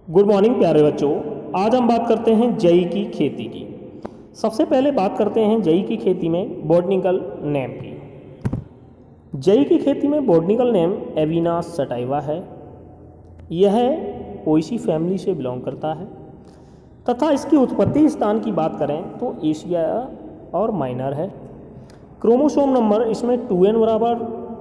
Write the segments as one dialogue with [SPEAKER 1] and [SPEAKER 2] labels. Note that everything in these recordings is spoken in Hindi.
[SPEAKER 1] गुड मॉर्निंग प्यारे बच्चों। आज हम बात करते हैं जई की खेती की। सबसे पहले बात करते हैं जई की खेती में बॉटनिकल नेम की। जई की खेती में बॉटनिकल नेम एविना सटाइवा है। यह पोएसी फैमिली से बिलोंग करता है तथा इसकी उत्पत्ति स्थान की बात करें तो एशिया और माइनर है। क्रोमोसोम नंबर इसमें 2n बराबर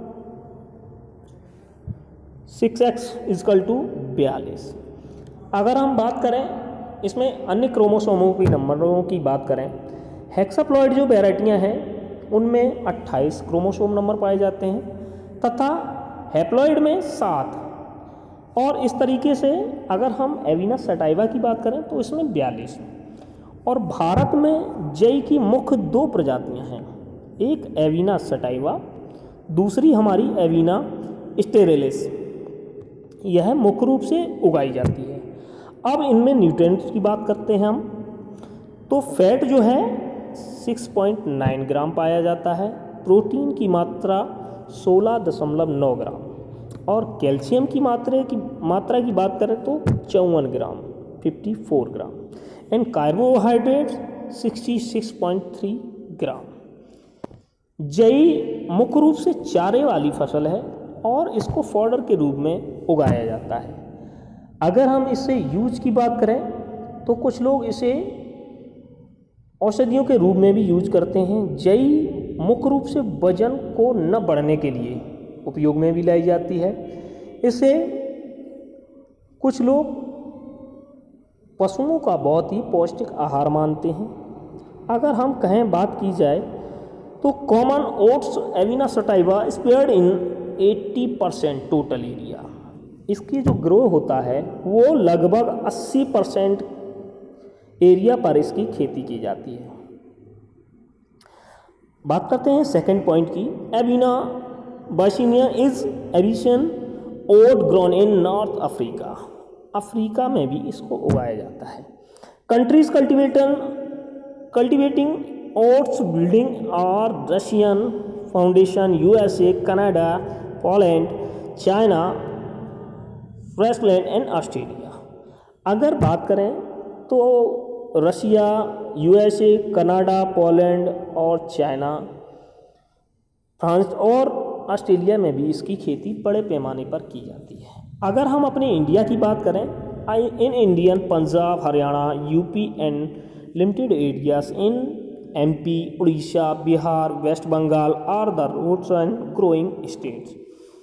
[SPEAKER 1] 6x इजकल टू 42। अगर हम बात करें इसमें अन्य क्रोमोसोमों की नंबरों की बात करें, हेक्साप्लॉइड जो वैरायटियां हैं उनमें 28 क्रोमोसोम नंबर पाए जाते हैं तथा हैप्लॉइड में 7। और इस तरीके से अगर हम एविना सटाइवा की बात करें तो इसमें 42। और भारत में जई की मुख्य 2 प्रजातियां हैं, एक एविना सटाइवा, दूसरी हमारी एविना स्टेरिलिस। यह मुख्य रूप से उगाई जाती है। अब इनमें न्यूट्रिएंट्स की बात करते हैं हम, तो फैट जो है 6.9 ग्राम पाया जाता है, प्रोटीन की मात्रा 16.9 ग्राम और कैल्शियम की मात्रा की बात करें तो 54 ग्राम 54 ग्राम एंड कार्बोहाइड्रेट्स 66.3 ग्राम। जई मुख्य रूप से चारे वाली फसल है और इसको फॉडर के रूप में उगाया जाता है। अगर हम इससे यूज की बात करें तो कुछ लोग इसे औषधियों के रूप में भी यूज करते हैं। जई मुख्य रूप से वजन को न बढ़ने के लिए उपयोग में भी लाई जाती है। इसे कुछ लोग पशुओं का बहुत ही पौष्टिक आहार मानते हैं। अगर हम कहें बात की जाए तो common oats avena sativa spread in 80% total area. इसकी जो ग्रो होता है वो लगभग 80% एरिया पर इसकी खेती की जाती है। बात करते हैं सेकंड पॉइंट की। एविना बासिनिया इज एविशन oat grown in North Africa. Africa में भी इसको उगाया जाता है। कंट्रीज कल्टिवेटिंग ओट्स बिल्डिंग और Russian foundation, USA, Canada, Poland, China, France land and Australia. अगर बात करें तो रशिया, यूएसए, कनाडा, पोलैंड और चाइना, फ्रांस और ऑस्ट्रेलिया में भी इसकी खेती बड़े पैमाने पर की जाती है। अगर हम अपने इंडिया की बात करें, in Indian Punjab, Haryana, UP and limited areas in MP, Orissa, Bihar, West Bengal are the routes and growing states.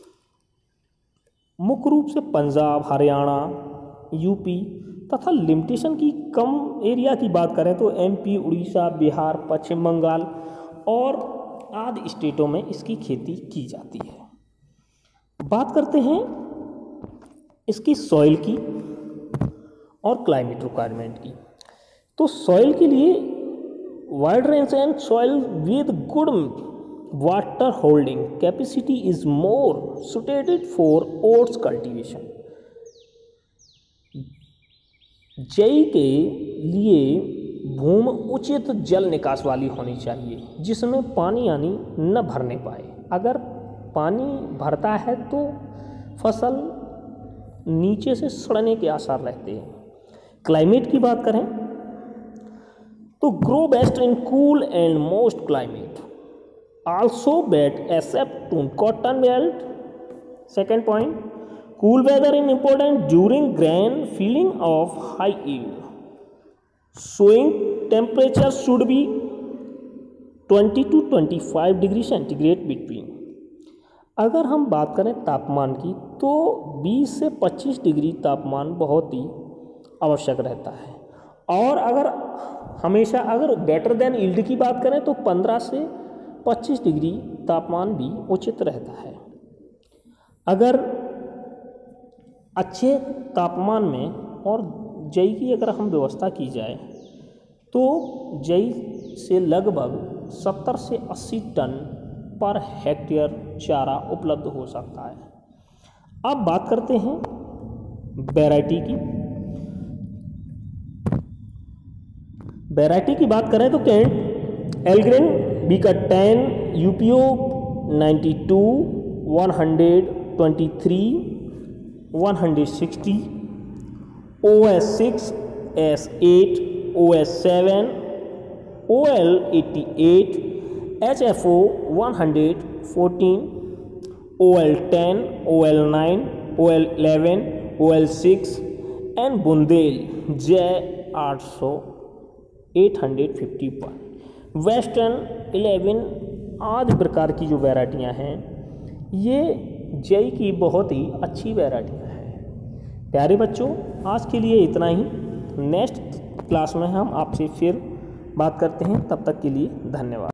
[SPEAKER 1] मुख्य रूप से पंजाब, हरियाणा, यूपी तथा लिमिटेशन की कम एरिया की बात करें तो एमपी, उड़ीसा, बिहार, पश्चिम बंगाल और आदि स्टेटों में इसकी खेती की जाती है। बात करते हैं इसकी सॉइल की और क्लाइमेट रिक्वायरमेंट की। तो सॉइल के लिए wide range and soil with good water holding capacity is more suited for oats cultivation. जई के लिए भूमि उचित जल निकास वाली होनी चाहिए जिसमें पानी यानी न भरने पाए। अगर पानी भरता है तो फसल नीचे से सड़ने के आसार रहते हैं। क्लाइमेट की बात करें तो grow best in cool and most climate, also bet except to cotton belt. Second point, cool weather is important during grain filling of high yield. Sowing temperature should be 20 to 25 degree centigrade between। अगर हम बात करें तापमान की तो 20 से 25 डिग्री तापमान बहुत ही आवश्यक रहता है। और अगर बेटर देन यील्ड की बात करें तो 15 से 25 डिग्री तापमान भी उचित रहता है। अगर अच्छे तापमान में और जई की अगर हम व्यवस्था की जाए तो जई से लगभग 70 से 80 टन पर हेक्टेयर चारा उपलब्ध हो सकता है। अब बात करते हैं वैरायटी की। वैरायटी की बात करें तो कैंट, एलग्रेन, बीका-10, UPO 92, 123, 160, OS6, S8, OS7, OL88, HFO 114, OL10, OL9, OL11, OL6 and Bundel J800 851, western 11 आदि प्रकार की जो वैरायटियाँ हैं ये जेई की बहुत ही अच्छी वैरायटियाँ हैं। प्यारे बच्चों, आज के लिए इतना ही। नेक्स्ट क्लास में हम आपसे फिर बात करते हैं। तब तक के लिए धन्यवाद।